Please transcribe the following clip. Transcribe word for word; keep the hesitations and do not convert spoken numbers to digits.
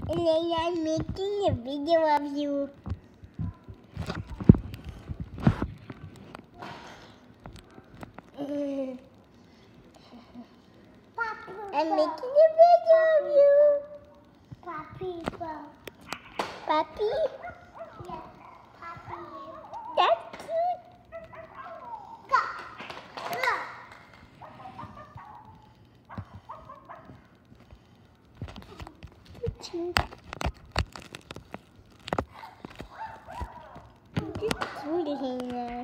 And then I'm making a video of you. I'm making a video of you. Puppy. Puppy? Yeah, puppy. That's cute. Go. Go. So cute. Just cute now.